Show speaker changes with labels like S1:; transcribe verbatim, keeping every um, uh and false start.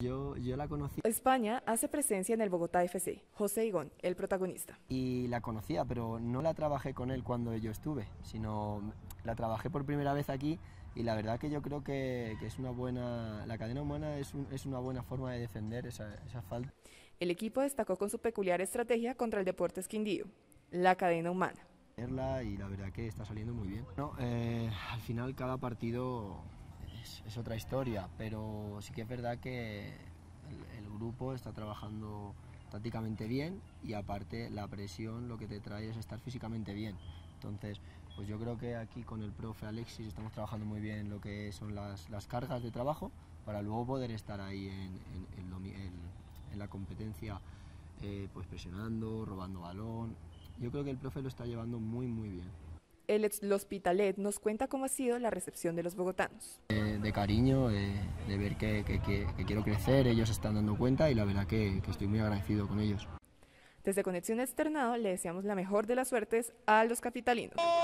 S1: Yo, yo la conocí
S2: España hace presencia en el Bogotá F C. José Higón, el protagonista.
S1: y la conocía, pero no la trabajé con él cuando yo estuve, sino la trabajé por primera vez aquí y la verdad que yo creo que, que es una buena, la cadena humana es, un, es una buena forma de defender esa, esa falta.
S2: El equipo destacó con su peculiar estrategia contra el Deportes Quindío, la cadena humana.
S1: Y la verdad que está saliendo muy bien. No, eh, al final cada partido es, es otra historia, pero sí que es verdad que el, el grupo está trabajando tácticamente bien y aparte la presión lo que te trae es estar físicamente bien. Entonces, pues yo creo que aquí con el profe Alexis estamos trabajando muy bien lo que son las, las cargas de trabajo para luego poder estar ahí en, en, en, lo, en, en la competencia, eh, pues presionando, robando balón. Yo creo que el profe lo está llevando muy muy bien.
S2: El L'Hospitalet nos cuenta cómo ha sido la recepción de los bogotanos.
S1: Eh, de cariño, eh, de ver que, que, que, que quiero crecer, ellos se están dando cuenta y la verdad que, que estoy muy agradecido con ellos.
S2: Desde Conexión Externado le deseamos la mejor de las suertes a los capitalinos.